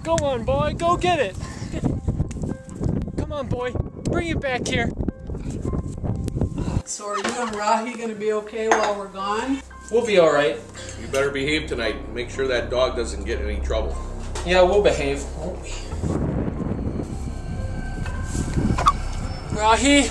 Go on, boy. Go get it. Come on, boy. Bring it back here. So are you and Rahi going to be okay while we're gone? We'll be all right. You better behave tonight. Make sure that dog doesn't get in any trouble. Yeah, we'll behave, won't we? Rahi?